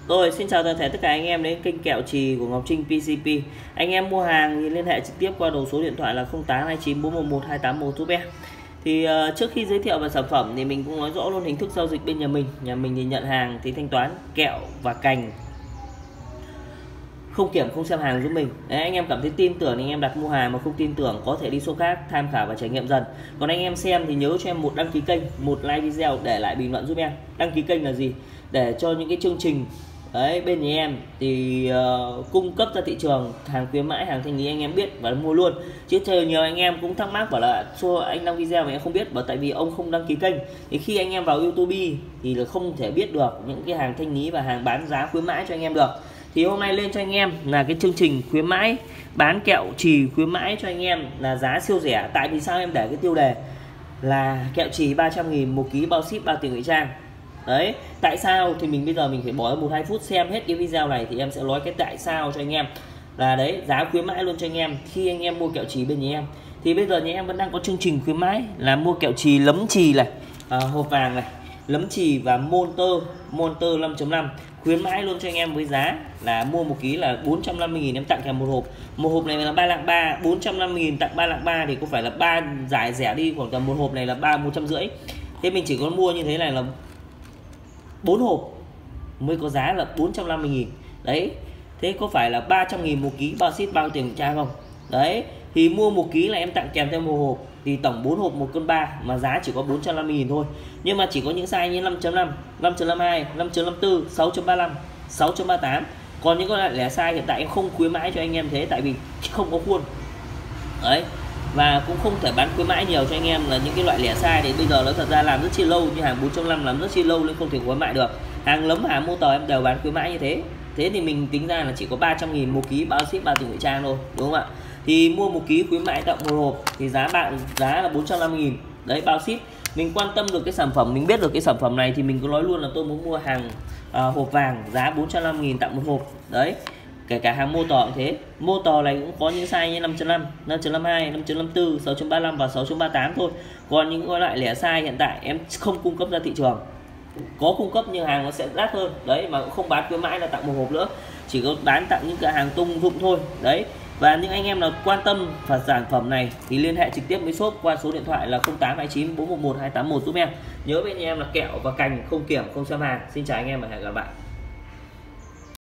Rồi, xin chào toàn thể tất cả anh em đến kênh kẹo chì của Ngọc Trinh PCP. Anh em mua hàng thì liên hệ trực tiếp qua đầu số điện thoại là 0829 411 281 giúp em. Thì trước khi giới thiệu về sản phẩm thì mình cũng nói rõ luôn hình thức giao dịch bên nhà mình. Nhà mình thì nhận hàng thì thanh toán kẹo và cành, không kiểm không xem hàng giúp mình. Đấy, anh em cảm thấy tin tưởng thì anh em đặt mua hàng, mà không tin tưởng có thể đi shop khác tham khảo và trải nghiệm dần. Còn anh em xem thì nhớ cho em một đăng ký kênh, một like video, để lại bình luận giúp em. Đăng ký kênh là gì? Để cho những cái chương trình đấy bên nhà em thì cung cấp ra thị trường hàng khuyến mãi, hàng thanh lý anh em biết và mua luôn. Chứ nhiều anh em cũng thắc mắc bảo là anh đăng video mà em không biết, bởi tại vì ông không đăng ký kênh. Thì khi anh em vào YouTube thì là không thể biết được những cái hàng thanh lý và hàng bán giá khuyến mãi cho anh em được. Thì hôm nay lên cho anh em là cái chương trình khuyến mãi bán kẹo chì khuyến mãi cho anh em là giá siêu rẻ. Tại vì sao em để cái tiêu đề là kẹo chì 300.000 1 kg bao ship bao tiền ngụy trang. Đấy, tại sao thì bây giờ mình phải bỏ 1-2 phút xem hết cái video này thì em sẽ nói cái tại sao cho anh em. Là đấy, giá khuyến mãi luôn cho anh em khi anh em mua kẹo chì bên nhà em. Thì bây giờ nhà em vẫn đang có chương trình khuyến mãi là mua kẹo chì lấm chì này, hộp vàng này, lấm chì và Monster 5.5 khuyến mãi luôn cho anh em với giá là mua 1 kg là 450.000, em tặng kèm một hộp. Một hộp này là 3 lạng 3, 450.000 tặng 3 lạng 3 thì có phải là 3 giải rẻ đi, khoảng tầm một hộp này là 150. Thế mình chỉ có mua như thế này là 4 hộp mới có giá là 450.000. Đấy, thế có phải là 300.000 1 kg bao ship bao tiền tra không? Đấy, thì mua 1 kg là em tặng kèm theo một hộp, thì tổng 4 hộp 1 cân 3 mà giá chỉ có 450.000 thôi. Nhưng mà chỉ có những size như 5.5, 5.52, 5.54, 6.35, 6.38. Còn những con loại lẻ size hiện tại em không khuyến mãi cho anh em thế, tại vì không có khuôn. Đấy, và cũng không thể bán khuyến mãi nhiều cho anh em là những cái loại lẻ size thì bây giờ nó thật ra làm rất chi lâu, như hàng 4.5 làm rất chi lâu nên không thể khuyến mại được. Hàng lấm hàng motor em đều bán khuyến mãi như thế. Thế thì mình tính ra là chỉ có 300.000 1 kg bao ship bao tiền ngụy trang thôi, đúng không ạ? Thì mua 1 kg khuyến mãi tặng một hộp thì giá là 450.000. Đấy, bao ship. Mình quan tâm được cái sản phẩm, mình biết được cái sản phẩm này thì mình cứ nói luôn là tôi muốn mua hàng hộp vàng giá 450.000 tặng một hộp. Đấy, kể cả hàng motor cũng thế. Motor này cũng có những size như 5.5, 5.52, 5.54, 6.35 và 6.38 thôi. Còn những loại lẻ size hiện tại em không cung cấp ra thị trường. Có cung cấp nhưng hàng nó sẽ đắt hơn. Đấy, mà cũng không bán khuyến mãi là tặng một hộp nữa, chỉ có bán tặng những cửa hàng tung dụng thôi. Đấy, và những anh em nào quan tâm và sản phẩm này thì liên hệ trực tiếp với shop qua số điện thoại là 0829 411 281 giúp em. Nhớ bên nhà em là kẹo và cành, không kiểm không xem hàng. Xin chào anh em và hẹn gặp lại.